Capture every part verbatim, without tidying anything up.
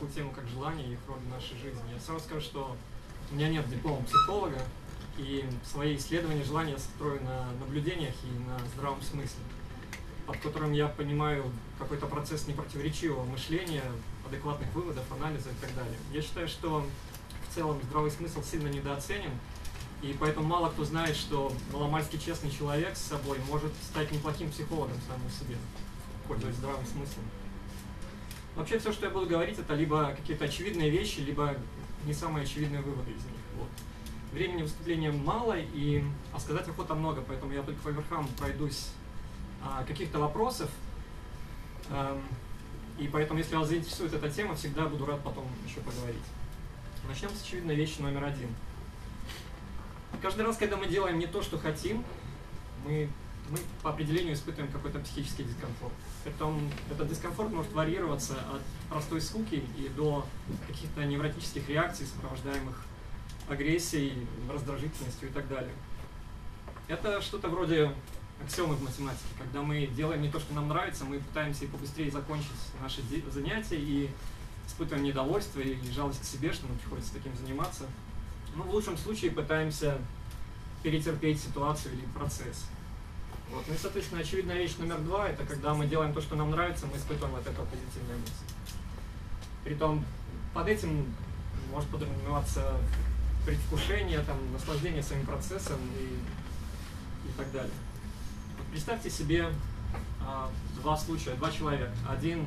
такую тему, как желание и их роль в нашей жизни. Я сразу скажу, что у меня нет диплома психолога, и свои исследования желания строю на наблюдениях и на здравом смысле, под которым я понимаю какой-то процесс непротиворечивого мышления, адекватных выводов, анализа и так далее. Я считаю, что в целом здравый смысл сильно недооценен, и поэтому мало кто знает, что маломальски честный человек с собой может стать неплохим психологом самому себе, пользуясь здравым смыслом. Вообще все, что я буду говорить, это либо какие-то очевидные вещи, либо не самые очевидные выводы из них. Вот. Времени выступления мало, и, а сказать охота много, поэтому я только по верхам пройдусь а, каких-то вопросов. А, и поэтому, если вас заинтересует эта тема, всегда буду рад потом еще поговорить. Начнем с очевидной вещи номер один. Каждый раз, когда мы делаем не то, что хотим, мы, мы по определению испытываем какой-то психический дискомфорт. Притом этот дискомфорт может варьироваться от простой скуки и до каких-то невротических реакций, сопровождаемых агрессией, раздражительностью и так далее. Это что-то вроде аксиомы в математике. Когда мы делаем не то, что нам нравится, мы пытаемся и побыстрее закончить наши занятия и испытываем недовольство и жалость к себе, что нам приходится таким заниматься. Ну, в лучшем случае пытаемся перетерпеть ситуацию или процесс. Вот. Ну и, соответственно, очевидная вещь номер два – это когда мы делаем то, что нам нравится, мы испытываем от этого позитивные эмоции. Притом под этим может подразумеваться предвкушение, там, наслаждение своим процессом и, и так далее. Вот представьте себе а, два случая, два человека. Один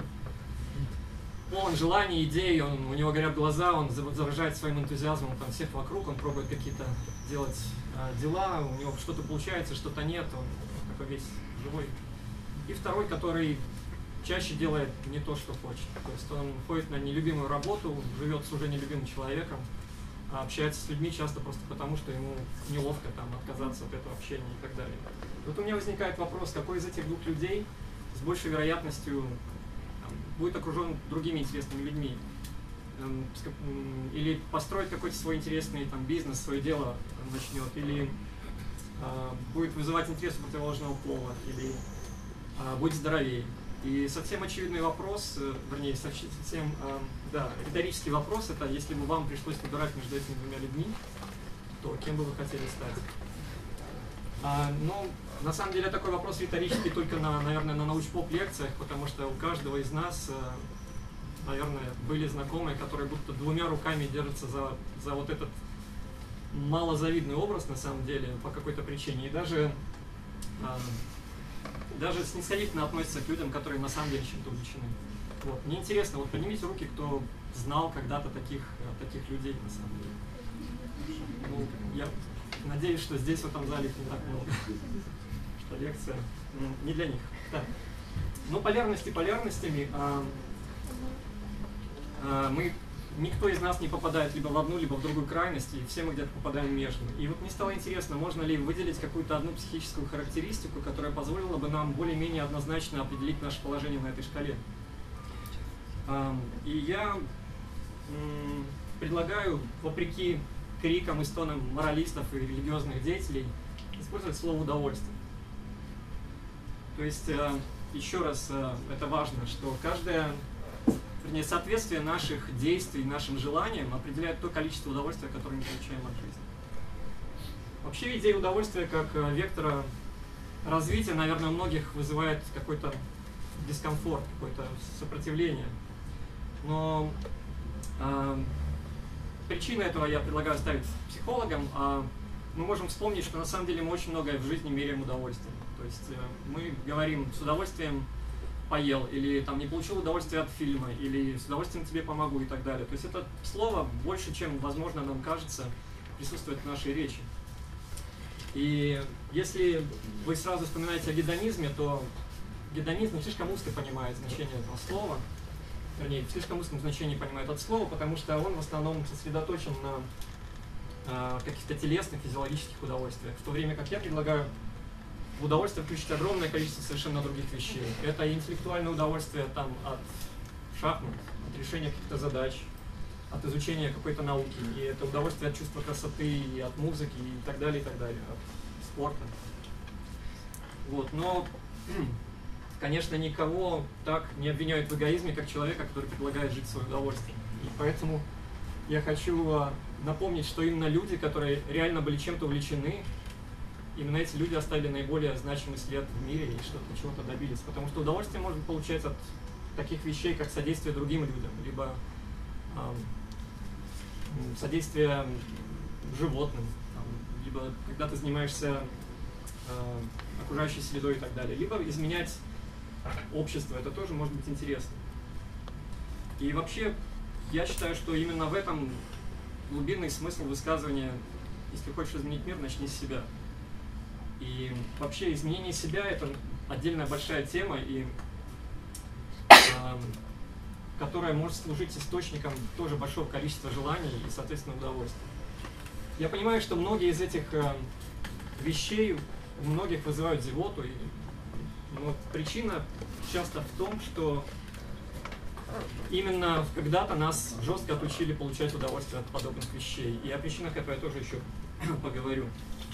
полон желаний, идей, он, у него горят глаза, он заражает своим энтузиазмом там, всех вокруг, он пробует какие-то делать а, дела, у него что-то получается, что-то нет, он такой весь живой. И второй, который чаще делает не то, что хочет. То есть он ходит на нелюбимую работу, живет с уже нелюбимым человеком, общается с людьми часто просто потому, что ему неловко там, отказаться от этого общения и так далее. И вот у меня возникает вопрос, какой из этих двух людей с большей вероятностью там, будет окружен другими интересными людьми, или построит какой-то свой интересный там, бизнес, свое дело начнет, или э, будет вызывать интерес у противоположного пола, или э, будет здоровее. И совсем очевидный вопрос, вернее, совсем э, да, риторический вопрос, это если бы вам пришлось выбирать между этими двумя людьми, то кем бы вы хотели стать? А, ну, на самом деле такой вопрос риторический только, на, наверное, на научпоп-лекциях, потому что у каждого из нас, э, наверное, были знакомые, которые будто двумя руками держатся за, за вот этот малозавидный образ, на самом деле, по какой-то причине. И даже... Э, даже снисходительно относятся к людям, которые на самом деле чем-то увлечены. Вот. Мне интересно, вот поднимите руки, кто знал когда-то таких, таких людей на самом деле. Ну, я надеюсь, что здесь, в этом зале, их не так много. Что лекция не для них. Так. Ну, полярности полярностями. А, а, мы, никто из нас не попадает либо в одну, либо в другую крайность, и все мы где-то попадаем между. И вот мне стало интересно, можно ли выделить какую-то одну психическую характеристику, которая позволила бы нам более-менее однозначно определить наше положение на этой шкале. И я предлагаю, вопреки крикам и стонам моралистов и религиозных деятелей, использовать слово «удовольствие». То есть, еще раз, это важно, что каждая... Вернее, соответствие наших действий, нашим желаниям определяет то количество удовольствия, которое мы получаем от жизни. Вообще идея удовольствия как вектора развития, наверное, у многих вызывает какой-то дискомфорт, какое-то сопротивление. Но э, причины этого я предлагаю оставить психологам. А мы можем вспомнить, что на самом деле мы очень многое в жизни меряем удовольствием. То есть э, мы говорим с удовольствием поел, или там не получил удовольствие от фильма, или с удовольствием тебе помогу и так далее. То есть это слово больше, чем, возможно, нам кажется, присутствует в нашей речи. И если вы сразу вспоминаете о гедонизме, то гедонизм слишком узко понимает значение этого слова, вернее, в слишком узком значении понимает это слово, потому что он в основном сосредоточен на э, каких-то телесных, физиологических удовольствиях, в то время как я предлагаю в удовольствие включить огромное количество совершенно других вещей. Это интеллектуальное удовольствие там, от шахмат, от решения каких-то задач, от изучения какой-то науки, и это удовольствие от чувства красоты, и от музыки, и так далее, и так далее, от спорта. Вот. Но, конечно, никого так не обвиняют в эгоизме, как человека, который предлагает жить в свое удовольствие. И поэтому я хочу напомнить, что именно люди, которые реально были чем-то увлечены, именно эти люди оставили наиболее значимый след в мире и что-то, чего-то добились. Потому что удовольствие можно получать от таких вещей, как содействие другим людям, либо э, содействие животным, там, либо когда ты занимаешься э, окружающей средой и так далее, либо изменять общество. Это тоже может быть интересно. И вообще, я считаю, что именно в этом глубинный смысл высказывания: если хочешь изменить мир, начни с себя. И вообще изменение себя — это отдельная большая тема, и, э, которая может служить источником тоже большого количества желаний и, соответственно, удовольствия. Я понимаю, что многие из этих э, вещей у многих вызывают зевоту, и но причина часто в том, что именно когда-то нас жестко отучили получать удовольствие от подобных вещей. И о причинах этого я тоже еще поговорю.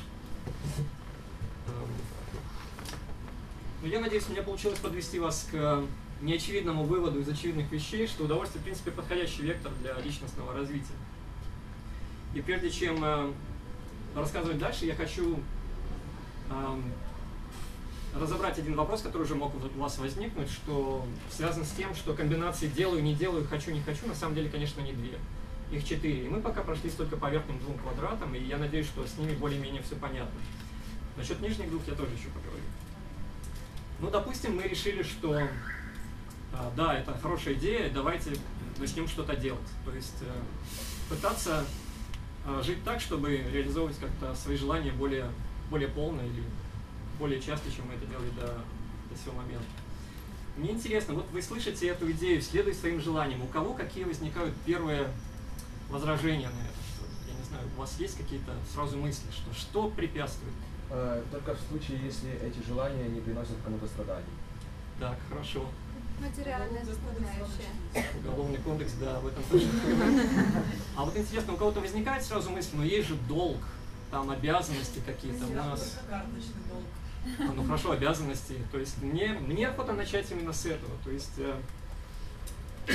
Но я надеюсь, у меня получилось подвести вас к неочевидному выводу из очевидных вещей, что удовольствие, в принципе, подходящий вектор для личностного развития. И прежде чем э, рассказывать дальше, я хочу э, разобрать один вопрос, который уже мог у вас возникнуть, что связан с тем, что комбинации «делаю, не делаю, хочу, не хочу» на самом деле, конечно, не две. Их четыре. И мы пока прошлись только по верхним двум квадратам, и я надеюсь, что с ними более-менее все понятно. Насчет нижних двух я тоже еще поговорю. Ну, допустим, мы решили, что э, да, это хорошая идея, давайте начнем что-то делать. То есть э, пытаться э, жить так, чтобы реализовывать как-то свои желания более, более полно или более часто, чем мы это делали до, до сего момента. Мне интересно, вот вы слышите эту идею, следуй своим желаниям. У кого какие возникают первые возражения на это? Я не знаю, у вас есть какие-то сразу мысли, что что препятствует? Только в случае, если эти желания не приносят кому-то страданий. Так, хорошо. Материальная составляющая. Уголовный кодекс, да, об этом тоже. А вот интересно, у кого-то возникает сразу мысль, но есть же долг, там обязанности какие-то у нас. Карточный долг. А, ну хорошо, обязанности. То есть мне, мне охота начать именно с этого. То есть э, э,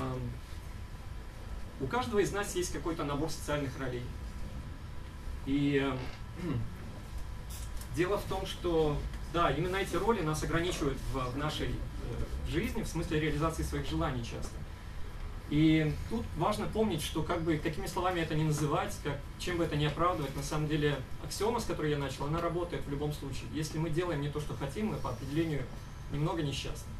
у каждого из нас есть какой-то набор социальных ролей. И э, дело в том, что да, именно эти роли нас ограничивают в, в нашей э, жизни, в смысле реализации своих желаний часто. И тут важно помнить, что как бы какими словами это ни называть, как, чем бы это ни оправдывать, на самом деле аксиома, с которой я начал, она работает в любом случае. Если мы делаем не то, что хотим, мы по определению немного несчастны.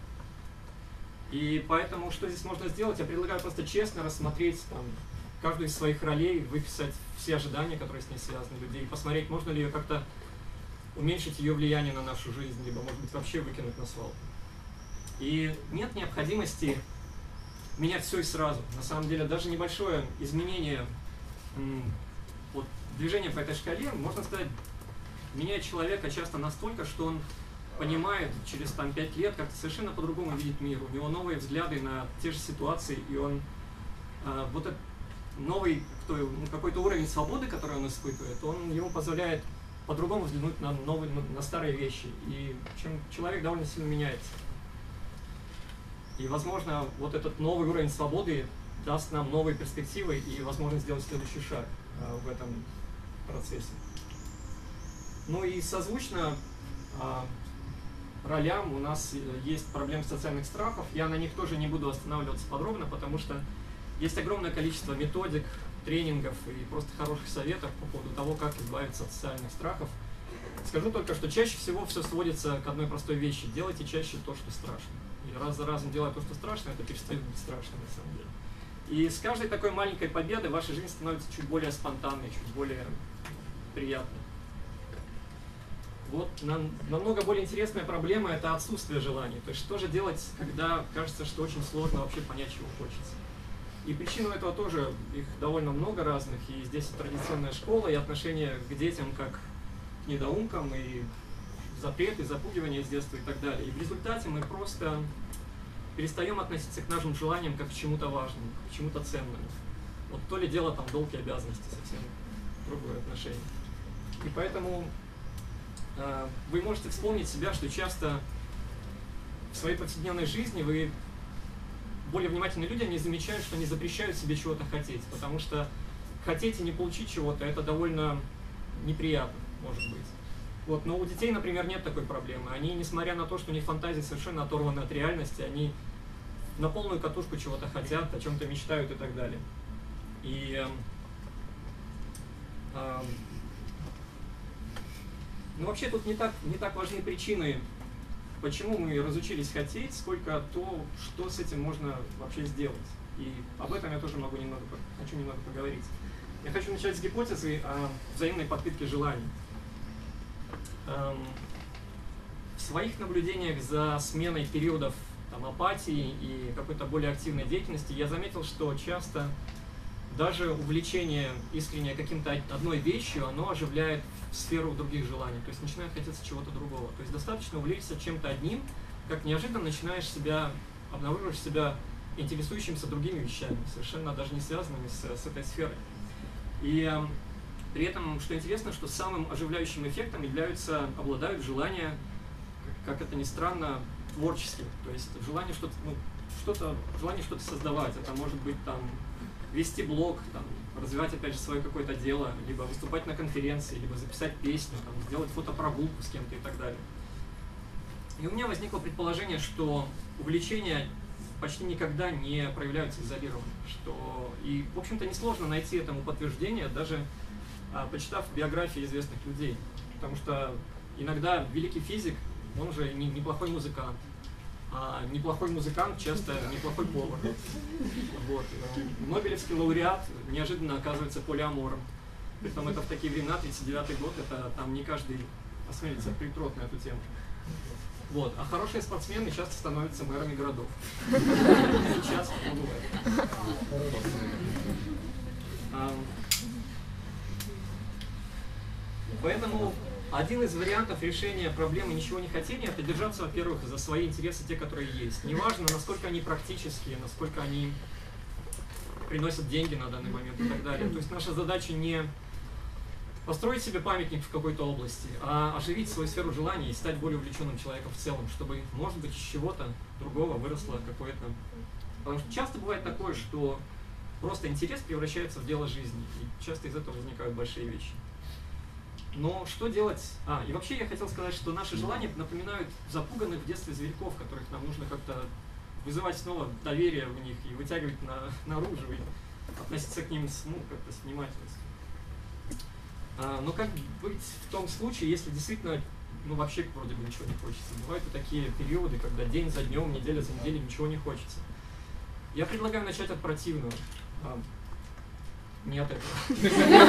И поэтому, что здесь можно сделать, я предлагаю просто честно рассмотреть там, каждую из своих ролей, выписать все ожидания, которые с ней связаны, людей, и посмотреть, можно ли ее как-то уменьшить ее влияние на нашу жизнь, либо, может быть, вообще выкинуть на свалку. И нет необходимости менять все и сразу. На самом деле, даже небольшое изменение, вот, движение по этой шкале, можно сказать, меняет человека часто настолько, что он понимает через там, пять лет, как-то совершенно по-другому видит мир. У него новые взгляды на те же ситуации, и он э, вот этот новый ну, какой-то уровень свободы, который он испытывает, он ему позволяет по-другому взглянуть на, новые, на старые вещи. И чем человек довольно сильно меняется. И, возможно, вот этот новый уровень свободы даст нам новые перспективы и возможность сделать следующий шаг а, в этом процессе. Ну и созвучно а, ролям у нас есть проблемы социальных страхов. Я на них тоже не буду останавливаться подробно, потому что есть огромное количество методик, тренингов и просто хороших советов по поводу того, как избавиться от социальных страхов. Скажу только, что чаще всего все сводится к одной простой вещи. Делайте чаще то, что страшно. И раз за разом делая то, что страшно, это перестает быть страшным на самом деле. И с каждой такой маленькой победой ваша жизнь становится чуть более спонтанной, чуть более приятной. Вот нам, намного более интересная проблема – это отсутствие желаний. То есть что же делать, когда кажется, что очень сложно вообще понять, чего хочется. И причин этого тоже, их довольно много разных. И здесь и традиционная школа, и отношение к детям как к недоумкам, и запреты, запугивания с детства и так далее. И в результате мы просто перестаем относиться к нашим желаниям как к чему-то важному, к чему-то ценному. Вот то ли дело там долг и обязанности, совсем другое отношение. И поэтому э, вы можете вспомнить себя, что часто в своей повседневной жизни вы более внимательные люди, они замечают, что они запрещают себе чего-то хотеть, потому что хотеть и не получить чего-то, это довольно неприятно, может быть. Вот. Но у детей, например, нет такой проблемы. Они, несмотря на то, что у них фантазии совершенно оторваны от реальности, они на полную катушку чего-то хотят, о чем-то мечтают и так далее. И э, э, ну, вообще тут не так, не так важны причины, почему мы разучились хотеть, сколько то, что с этим можно вообще сделать. И об этом я тоже могу немного, хочу немного поговорить. Я хочу начать с гипотезы о взаимной подпитке желаний. Эм, в своих наблюдениях за сменой периодов там, апатии и какой-то более активной деятельности я заметил, что часто даже увлечение искреннее каким-то одной вещью, оно оживляет сферу других желаний, то есть начинает хотеться чего-то другого. То есть достаточно увлечься чем-то одним, как неожиданно начинаешь себя, обнаруживаешь себя интересующимся другими вещами, совершенно даже не связанными с, с этой сферой. И э, при этом, что интересно, что самым оживляющим эффектом являются, обладают желания, как это ни странно, творческим. То есть желание что-то, ну, что-то, желание что-то создавать. Это может быть там вести блог, там, развивать опять же свое какое-то дело, либо выступать на конференции, либо записать песню, там, сделать фотопрогулку с кем-то и так далее. И у меня возникло предположение, что увлечения почти никогда не проявляются изолированно. Что... И, в общем-то, несложно найти этому подтверждение, даже а, почитав биографии известных людей. Потому что иногда великий физик, он же не, неплохой музыкант. А неплохой музыкант часто неплохой повар. Вот. Нобелевский лауреат неожиданно оказывается полиамором. Притом это в такие времена, тридцать девятый год, это там не каждый осмелится открыть рот на эту тему. Вот. А хорошие спортсмены часто становятся мэрами городов. Сейчас бывает. Поэтому один из вариантов решения проблемы ничего не хотения — это держаться, во-первых, за свои интересы, те, которые есть. Неважно, насколько они практические, насколько они приносят деньги на данный момент и так далее. То есть наша задача не построить себе памятник в какой-то области, а оживить свою сферу желаний и стать более увлеченным человеком в целом, чтобы, может быть, из чего-то другого выросло какое-то. Потому что часто бывает такое, что просто интерес превращается в дело жизни, и часто из этого возникают большие вещи. Но что делать? А, и вообще я хотел сказать, что наши желания напоминают запуганных в детстве зверьков, которых нам нужно как-то вызывать снова доверие в них и вытягивать на, наружу, и относиться к ним с, ну, как-то с внимательностью. А, но как быть в том случае, если действительно, ну, вообще вроде бы ничего не хочется? Бывают и такие периоды, когда день за днем, неделя за неделей ничего не хочется. Я предлагаю начать от противного. А, не от этого.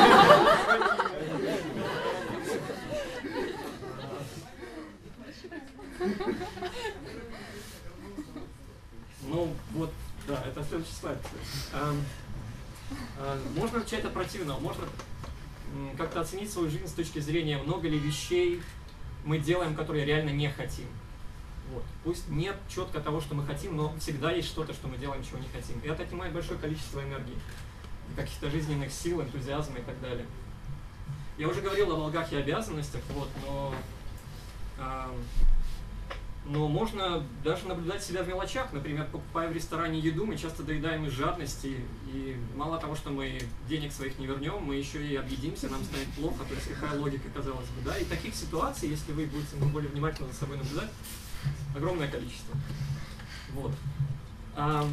Ну, вот, да, это следующий слайд. А, а, можно начать от противного, можно как-то оценить свою жизнь с точки зрения, много ли вещей мы делаем, которые реально не хотим. Вот. Пусть нет четко того, что мы хотим, но всегда есть что-то, что мы делаем, чего не хотим. И это отнимает большое количество энергии, каких-то жизненных сил, энтузиазма и так далее. Я уже говорил о долгах и обязанностях, вот, но, э, но можно даже наблюдать себя в мелочах. Например, покупая в ресторане еду, мы часто доедаем из жадности, и мало того, что мы денег своих не вернем, мы еще и объедимся, нам станет плохо. То есть какая логика, казалось бы, да? И таких ситуаций, если вы будете более внимательно за собой наблюдать, огромное количество. Вот. А,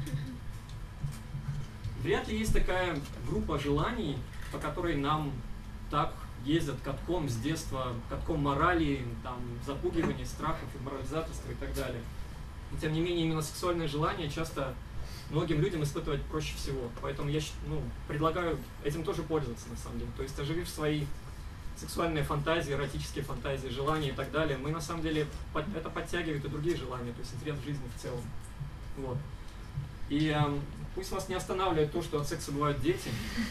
вряд ли есть такая группа желаний, по которой нам так ездят катком с детства, катком морали, там, запугивания, страхов, морализаторства и так далее. И тем не менее, именно сексуальное желание часто многим людям испытывать проще всего. Поэтому я ну, предлагаю этим тоже пользоваться, на самом деле. То есть, оживив свои сексуальные фантазии, эротические фантазии, желания и так далее, мы на самом деле, это подтягивает и другие желания, то есть интерес в жизни в целом. Вот. И э, пусть вас не останавливает то, что от секса бывают дети.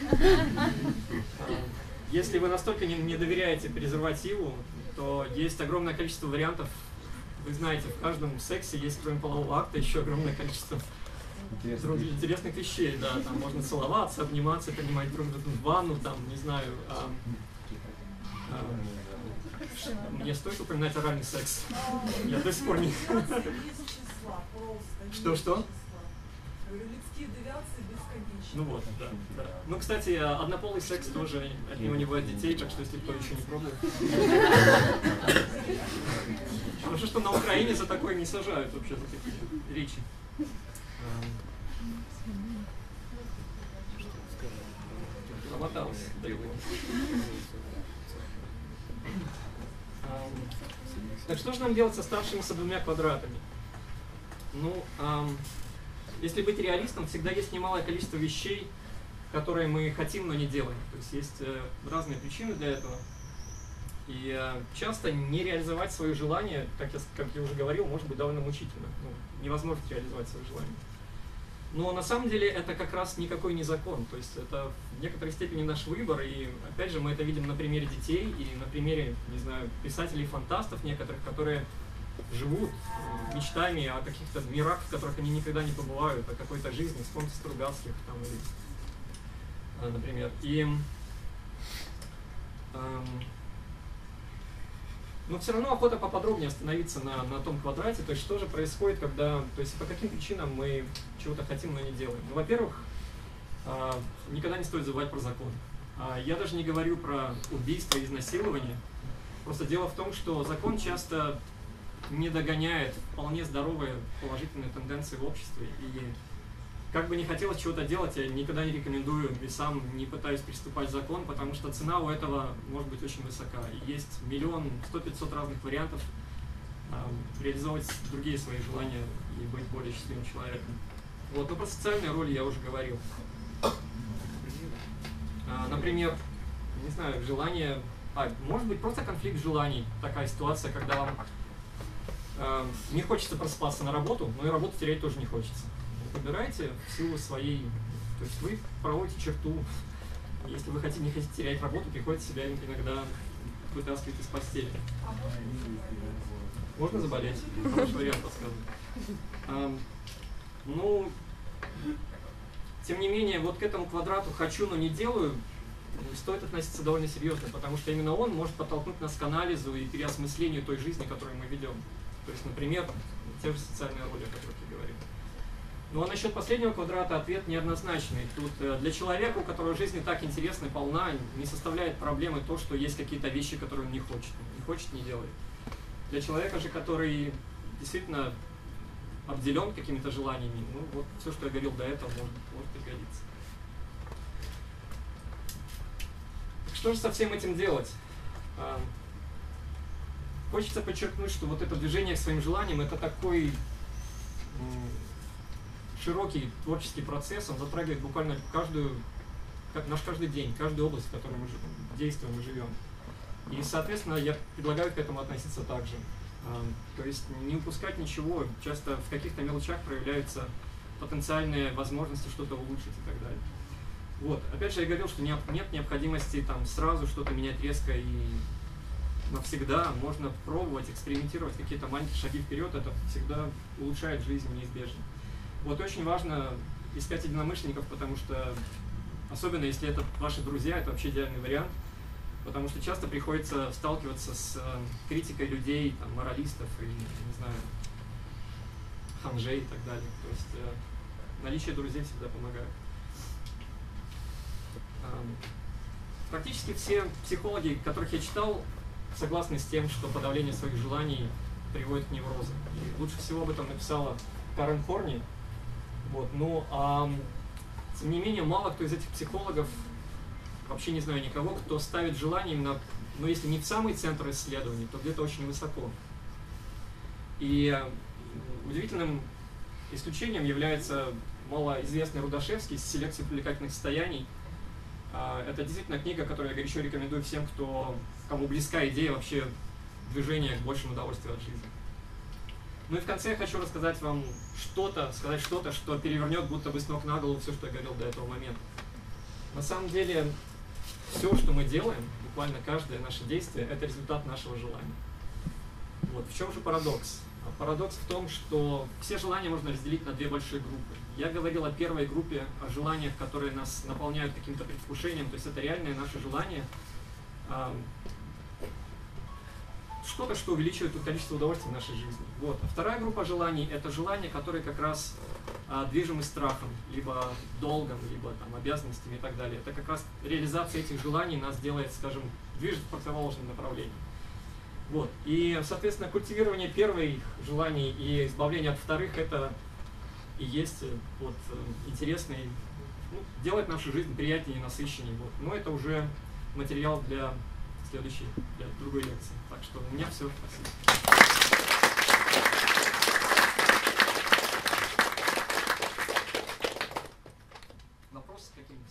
Если вы настолько не, не доверяете презервативу, то есть огромное количество вариантов. Вы знаете, в каждом сексе есть, кроме полового акта, еще огромное количество других интересных вещей. Да, там можно целоваться, обниматься, принимать друг друга в ванну, там, не знаю. А, а, мне стоит упоминать оральный секс? Я до сих пор не... Что-что? говорю, людские девиации бесконечны. Ну вот, да, да. Ну, кстати, однополый секс тоже, от него не бывает детей, так что если кто еще не пробует. Хорошо, что на Украине за такое не сажают вообще, за такие речи. Промоталась. Так что же нам делать с оставшимися двумя квадратами? Ну, эм, если быть реалистом, всегда есть немалое количество вещей, которые мы хотим, но не делаем. То есть есть э, разные причины для этого. И э, часто не реализовать свое желание, как я, как я уже говорил, может быть довольно мучительно. Ну, невозможно реализовать свое желание. Но на самом деле это как раз никакой не закон. То есть это в некоторой степени наш выбор. И опять же мы это видим на примере детей и на примере, не знаю, писателей-фантастов некоторых, которые живут мечтами о каких-то мирах, в которых они никогда не побывают, о какой-то жизни, вспомните Стругацких там, или, например. И, эм, но все равно охота поподробнее остановиться на, на том квадрате, то есть что же происходит, когда, то есть по каким причинам мы чего-то хотим, но не делаем. Ну, во-первых, э, никогда не стоит забывать про закон. Э, я даже не говорю про убийство и изнасилование, просто дело в том, что закон часто не догоняет вполне здоровые положительные тенденции в обществе. И как бы не хотелось чего-то делать, я никогда не рекомендую и сам не пытаюсь приступать к закону, потому что цена у этого может быть очень высока. И есть миллион, сто-пятьсот разных вариантов э, реализовать другие свои желания и быть более счастливым человеком. Вот, но про социальные роли я уже говорил. Э, например, не знаю, желание... А, может быть, просто конфликт желаний. Такая ситуация, когда вам э, не хочется просыпаться на работу, но и работу терять тоже не хочется. Выбираете в силу своей, то есть вы проводите черту. Если вы хотите, не хотите терять работу, приходится себя иногда вытаскивать из постели. Можно заболеть? Хороший вариант подсказывать. А, ну, тем не менее, вот к этому квадрату «хочу, но не делаю» стоит относиться довольно серьезно, потому что именно он может подтолкнуть нас к анализу и переосмыслению той жизни, которую мы ведем. То есть, например, те же социальные роли, о которых я говорил. Ну а насчет последнего квадрата ответ неоднозначный. Тут э, для человека, у которого жизнь не так интересна и полна, не составляет проблемы то, что есть какие-то вещи, которые он не хочет. Не хочет, не делает. Для человека же, который действительно обделен какими-то желаниями, ну вот все, что я говорил до этого, может, может пригодиться. Что же со всем этим делать? А, хочется подчеркнуть, что вот это движение к своим желаниям — это такой широкий творческий процесс, он затрагивает буквально каждую, как наш каждый день, каждую область, в которой мы действуем и живем. И, соответственно, я предлагаю к этому относиться так же. То есть не упускать ничего, часто в каких-то мелочах проявляются потенциальные возможности что-то улучшить и так далее. Вот. Опять же, я говорил, что нет необходимости там сразу что-то менять резко и навсегда. Можно пробовать, экспериментировать, какие-то маленькие шаги вперед, это всегда улучшает жизнь неизбежно. Вот очень важно искать единомышленников, потому что, особенно если это ваши друзья, это вообще идеальный вариант, потому что часто приходится сталкиваться с критикой людей, там, моралистов и, не знаю, ханжей и так далее. То есть э, наличие друзей всегда помогает. Э, практически все психологи, которых я читал, согласны с тем, что подавление своих желаний приводит к неврозам. И лучше всего об этом написала Карен Хорни. Вот, ну, а, тем не менее, мало кто из этих психологов, вообще не знаю никого, кто ставит желание именно, ну, если не в самый центр исследований, то где-то очень высоко. И удивительным исключением является малоизвестный Рудашевский «Селекция привлекательных состояний». Это действительно книга, которую я горячо рекомендую всем, кто, кому близка идея вообще движения к большему удовольствию от жизни. Ну и в конце я хочу рассказать вам что-то, сказать что-то, что перевернет будто бы с ног на голову все, что я говорил до этого момента. На самом деле, все, что мы делаем, буквально каждое наше действие, это результат нашего желания. Вот. В чем же парадокс? Парадокс в том, что все желания можно разделить на две большие группы. Я говорил о первой группе, о желаниях, которые нас наполняют каким-то предвкушением, то есть это реальные наши желания. что-то, что увеличивает количество удовольствия в нашей жизни. Вот. А вторая группа желаний – это желания, которые как раз а, движимы страхом, либо долгом, либо там, обязанностями и так далее. Это как раз реализация этих желаний нас делает, скажем, движет в противоположном направлении. Вот. И, соответственно, культивирование первых желаний и избавление от вторых – это и есть вот, интересно, и, ну, делает нашу жизнь приятнее и насыщеннее. Вот. Но это уже материал для следующей, для другой лекции. Так что у меня все. Спасибо. Вопросы какие-нибудь?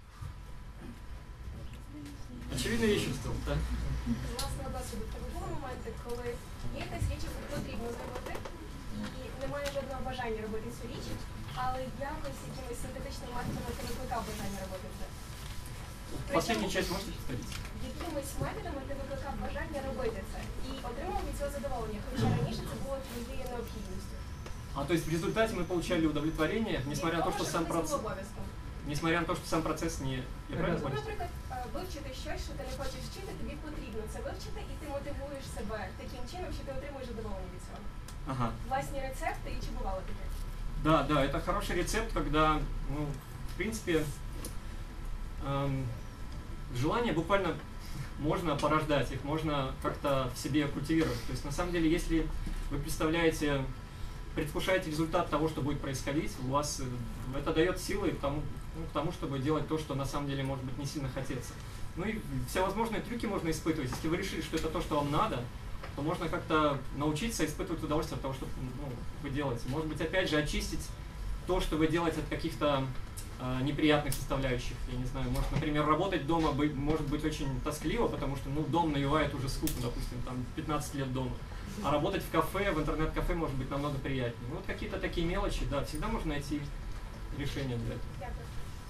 Очевидно, вещество, так? Власне, досвіду, це були моменти, коли є якась річ, яку потрібно зробити, і немає жодного бажання робити цю річ, але якось якимось синтетичним методом ти викликав бажання робити це. Последнюю часть можете повторить? Якимись методами ти викликав бажання робити це і отримав від цього задоволення, хоча раніше це було твоєю необхідністю. А то есть в результате мы получали удовлетворение, несмотря на то, что сам процесс, несмотря на то, что сам процесс не... Я правильно Ну, понял? наприклад, вивчити щось, що ти не хочеш вчити, тобі потрібно це вивчити, і ти мотивуєш себе таким чином, що ти отримуєш задоволення від цього. Ага. Власні рецепти, і чи бувало таке? Да, да, это хороший рецепт, когда, ну, в принципе, эм, желания буквально можно порождать, их можно как-то в себе культивировать. То есть, на самом деле, если вы представляете, предвкушаете результат того, что будет происходить, у вас э, это дает силы к тому, ну, к тому, чтобы делать то, что на самом деле, может быть, не сильно хотеться. Ну и всевозможные трюки можно испытывать. Если вы решили, что это то, что вам надо, то можно как-то научиться испытывать удовольствие от того, что ну, вы делаете. Может быть, опять же, очистить то, что вы делаете от каких-то э, неприятных составляющих. Я не знаю, может, например, работать дома быть, может быть очень тоскливо, потому что ну, дом навевает уже скуку, допустим, там пятнадцать лет дома. А работать в кафе, в интернет-кафе может быть намного приятнее. Ну, вот какие-то такие мелочи, да, всегда можно найти решение для этого. Дякую.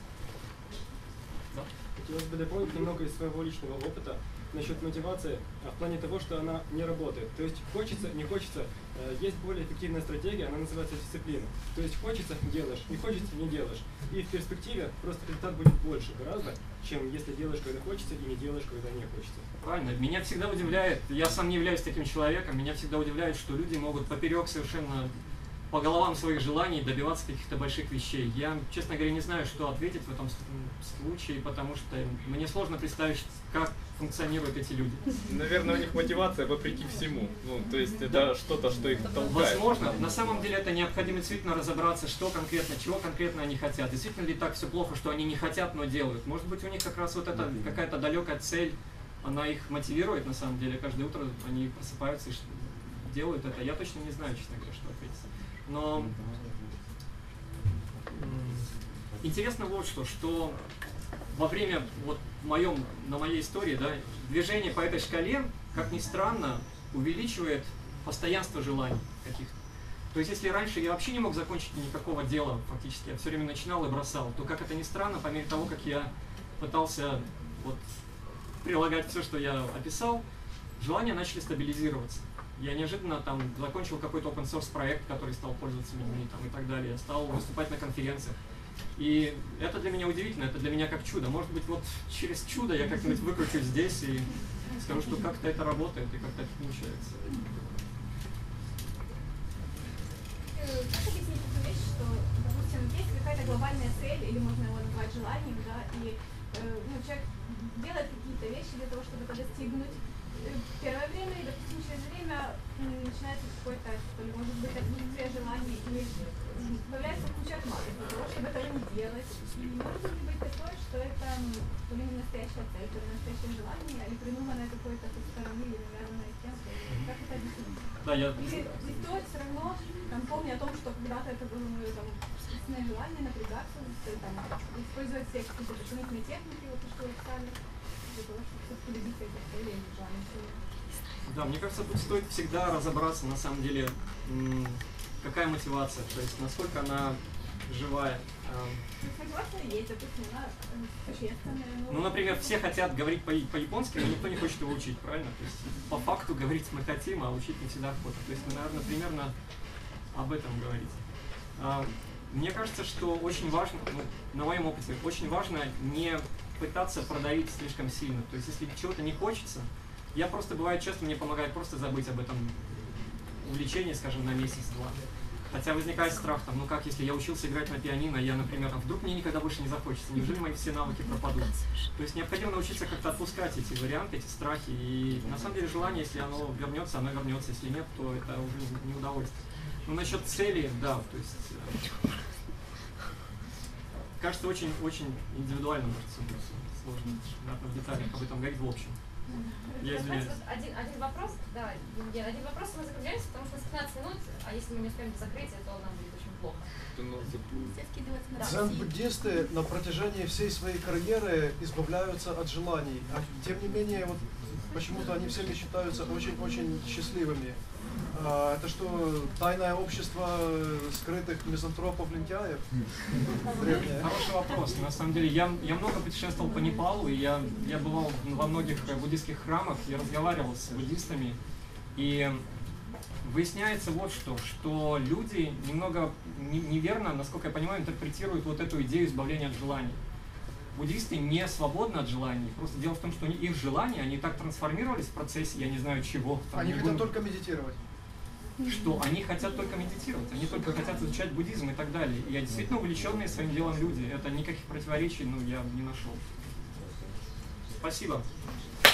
Да? Хотелось бы дополнить немного из своего личного опыта насчет мотивации, а в плане того, что она не работает. То есть хочется, не хочется, э, есть более эффективная стратегия, она называется дисциплина. То есть хочется – делаешь, не хочется – не делаешь. И в перспективе просто результат будет больше гораздо, чем если делаешь, когда хочется, и не делаешь, когда не хочется. Правильно. Меня всегда удивляет, я сам не являюсь таким человеком, меня всегда удивляет, что люди могут поперек совершенно по головам своих желаний добиваться каких-то больших вещей. Я, честно говоря, не знаю, что ответить в этом случае, потому что мне сложно представить, как функционируют эти люди. Наверное, у них мотивация вопреки всему. Ну, то есть это что-то, что их толкает. Возможно. На самом деле это необходимо действительно разобраться, что конкретно, чего конкретно они хотят. Действительно ли так все плохо, что они не хотят, но делают? Может быть, у них как раз вот эта какая-то далекая цель, она их мотивирует на самом деле. Каждое утро они просыпаются и делают это. Я точно не знаю, честно говоря, что ответить. Но интересно вот что, что во время, вот в моем, на моей истории, да, движение по этой шкале, как ни странно, увеличивает постоянство желаний каких-то. То есть, если раньше я вообще не мог закончить никакого дела, фактически, я все время начинал и бросал, то, как это ни странно, по мере того, как я пытался вот, прилагать все, что я описал, желания начали стабилизироваться. Я неожиданно там закончил какой-то open source проект, который стал пользоваться людьми там, и так далее, стал выступать на конференциях. И это для меня удивительно, это для меня как чудо. Может быть, вот через чудо я как-нибудь выкручусь здесь и скажу, что как-то это работает и как-то это получается. Как объяснить эту вещь, что, допустим, есть какая-то глобальная цель, или можно его назвать желанием, да, и э, ну, человек делает какие-то вещи для того, чтобы это достигнуть. Первое время, и, допустим, через время начинается какое-то, может быть, отсутствие желаний, или появляется куча отмазок для того, чтобы этого не делать. И может ли быть такое, что это то ли не настоящая цель, то ли настоящее желание, или придуманное какое-то со стороны, или навязанное кем-то. Как это объяснить? Да, я... Или стоит все равно, там, помня о том, что когда-то это было мое там, собственное желание напрягаться, там, использовать все какие-то дополнительные техники, вот то, что вы писали, для того, чтобы все-таки добиться этих целей или желания. Да, мне кажется, тут стоит всегда разобраться, на самом деле, какая мотивация, то есть насколько она живая. Мотивация есть, допустим, она существенная. Но... Ну, например, все хотят говорить по- по-японски, но никто не хочет его учить, правильно? То есть по факту говорить мы хотим, а учить не всегда охота. То есть мы, наверное, примерно об этом говорить. Мне кажется, что очень важно, ну, на моем опыте, очень важно не пытаться продавить слишком сильно. То есть если чего-то не хочется, Я просто, бывает часто, мне помогает просто забыть об этом увлечении, скажем, на месяц-два. Хотя возникает страх, там, ну как, если я учился играть на пианино, я, например, а вдруг мне никогда больше не захочется, неужели мои все навыки пропадут? То есть необходимо научиться как-то отпускать эти варианты, эти страхи, и на самом деле желание, если оно вернется, оно вернется, если нет, то это уже не удовольствие. Ну насчет цели, да, то есть, э, кажется, очень-очень индивидуально, может быть, сложно да, в деталях об этом говорить в общем. Я извиняюсь. Вот один, один вопрос, да, Евгений, один вопрос, мы закругляемся, потому что пятнадцать минут, а если мы не успеем до закрытия, то нам будет очень плохо. Все скидываются на Дзен-буддисты на протяжении всей своей карьеры избавляются от желаний, а тем не менее, вот почему-то они всеми считаются очень-очень счастливыми. А, это что, тайное общество скрытых мизантропов-лентяев? Хороший вопрос. На самом деле, я, я много путешествовал по Непалу, и я, я бывал во многих буддийских храмах, я разговаривал с буддистами, и выясняется вот что, что люди немного неверно, насколько я понимаю, интерпретируют вот эту идею избавления от желаний. Буддисты не свободны от желаний. Просто дело в том, что их желания, они так трансформировались в процессе, я не знаю чего. Там, они не хотят буду... только медитировать. Что? Они хотят только медитировать, они только хотят изучать буддизм и так далее. И действительно увлеченные своим делом люди. Это никаких противоречий, ну, я не нашел. Спасибо.